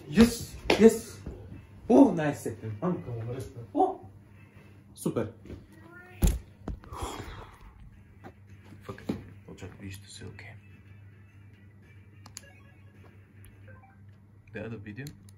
Yes, yes. Oh, nice second. Oh, super. Fuck it. Olacak bir işte, okay. The other video.